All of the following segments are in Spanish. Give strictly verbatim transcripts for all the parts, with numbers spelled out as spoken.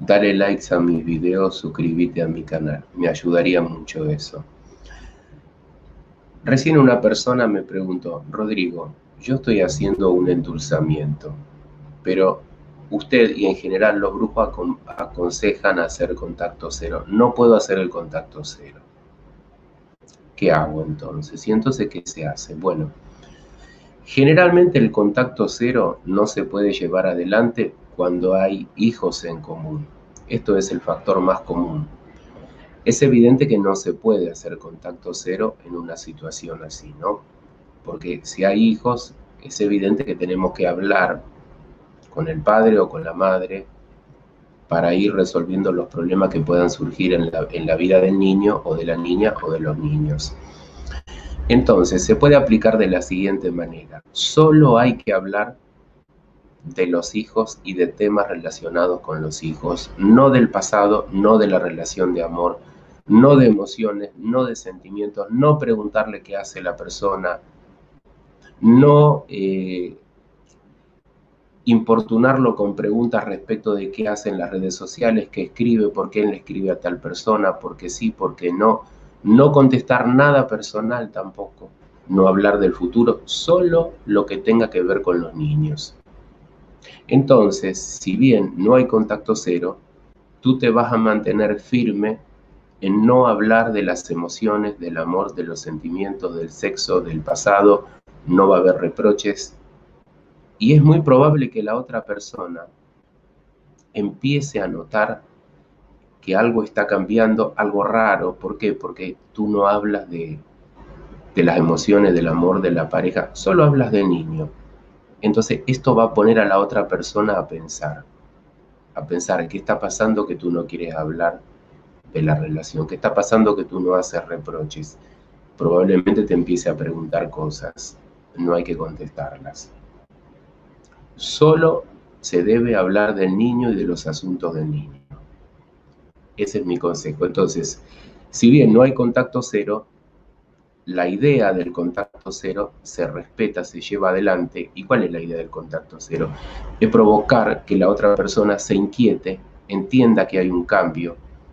Dale likes a mis videos, suscríbete a mi canal, me ayudaría mucho eso. Recién una persona me preguntó, Rodrigo, yo estoy haciendo un endulzamiento, pero usted y en general los grupos acon aconsejan hacer contacto cero. No puedo hacer el contacto cero. ¿Qué hago entonces? ¿Y entonces qué se hace? Bueno, generalmente el contacto cero no se puede llevar adelante cuando hay hijos en común. Esto es el factor más común. Es evidente que no se puede hacer contacto cero en una situación así, ¿no? Porque si hay hijos, es evidente que tenemos que hablar con el padre o con la madre para ir resolviendo los problemas que puedan surgir en la, en la vida del niño o de la niña o de los niños. Entonces, se puede aplicar de la siguiente manera. Solo hay que hablar de los hijos y de temas relacionados con los hijos, no del pasado, no de la relación de amor, no de emociones, no de sentimientos, no preguntarle qué hace la persona, no eh, importunarlo con preguntas respecto de qué hace en las redes sociales, qué escribe, por qué le escribe a tal persona, por qué sí, por qué no, no contestar nada personal tampoco, no hablar del futuro, solo lo que tenga que ver con los niños. Entonces, si bien no hay contacto cero, tú te vas a mantener firme en no hablar de las emociones, del amor, de los sentimientos, del sexo, del pasado, no va a haber reproches. Y es muy probable que la otra persona empiece a notar que algo está cambiando, algo raro. ¿Por qué? Porque tú no hablas de, de las emociones, del amor, de la pareja, solo hablas del niño. Entonces esto va a poner a la otra persona a pensar, a pensar qué está pasando que tú no quieres hablar de la relación, qué está pasando que tú no haces reproches. Probablemente te empiece a preguntar cosas, no hay que contestarlas. Solo se debe hablar del niño y de los asuntos del niño. Ese es mi consejo. Entonces, si bien no hay contacto cero, la idea del contacto cero se respeta, se lleva adelante. ¿Y cuál es la idea del contacto cero? Es provocar que la otra persona se inquiete, entienda que hay un cambio.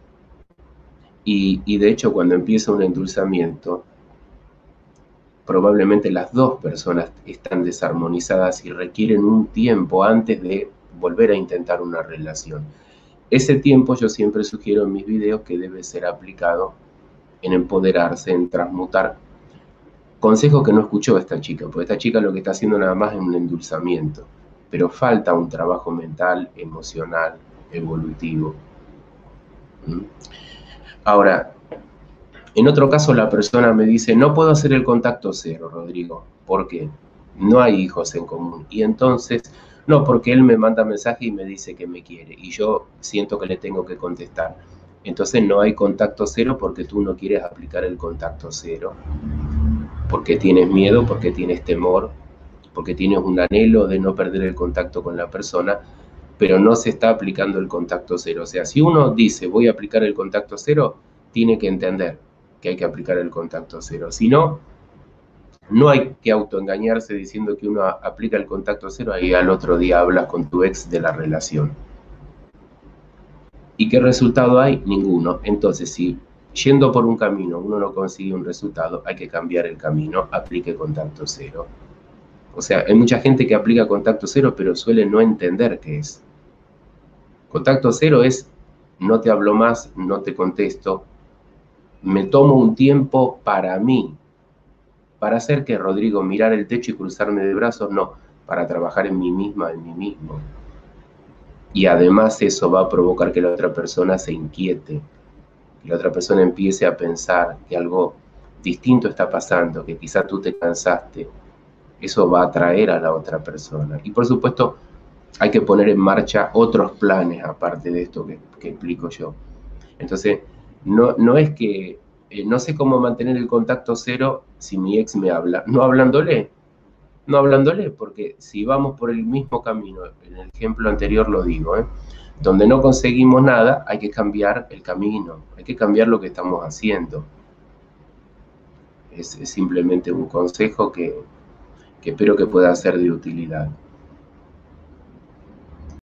Y, y de hecho, cuando empieza un endulzamiento, probablemente las dos personas están desarmonizadas y requieren un tiempo antes de volver a intentar una relación. Ese tiempo yo siempre sugiero en mis videos que debe ser aplicado en empoderarse, en transmutar. Consejo que no escuchó esta chica, porque esta chica lo que está haciendo nada más es un endulzamiento, pero falta un trabajo mental, emocional, evolutivo. ¿Mm? Ahora, en otro caso la persona me dice, no puedo hacer el contacto cero, Rodrigo. ¿Por qué? No hay hijos en común. Y entonces, no, porque él me manda mensaje y me dice que me quiere. Y yo siento que le tengo que contestar. Entonces no hay contacto cero porque tú no quieres aplicar el contacto cero. Porque tienes miedo, porque tienes temor, porque tienes un anhelo de no perder el contacto con la persona, pero no se está aplicando el contacto cero. O sea, si uno dice voy a aplicar el contacto cero, tiene que entender que hay que aplicar el contacto cero. Si no, no hay que autoengañarse diciendo que uno aplica el contacto cero y al otro día hablas con tu ex de la relación. ¿Y qué resultado hay? Ninguno. Entonces, si yendo por un camino uno no consigue un resultado, hay que cambiar el camino, aplique contacto cero. O sea, hay mucha gente que aplica contacto cero, pero suele no entender qué es. Contacto cero es, no te hablo más, no te contesto, me tomo un tiempo para mí. ¿Para hacer qué, Rodrigo? ¿Mirar el techo y cruzarme de brazos? No, para trabajar en mí misma, en mí mismo. Y además eso va a provocar que la otra persona se inquiete, que la otra persona empiece a pensar que algo distinto está pasando, que quizá tú te cansaste. Eso va a atraer a la otra persona. Y por supuesto, hay que poner en marcha otros planes aparte de esto que, que explico yo. Entonces, no, no es que, eh, no sé cómo mantener el contacto cero si mi ex me habla, no hablándole, no hablándole, porque si vamos por el mismo camino, en el ejemplo anterior lo digo, ¿eh? Donde no conseguimos nada, hay que cambiar el camino, hay que cambiar lo que estamos haciendo. Es, es simplemente un consejo que, que espero que pueda ser de utilidad.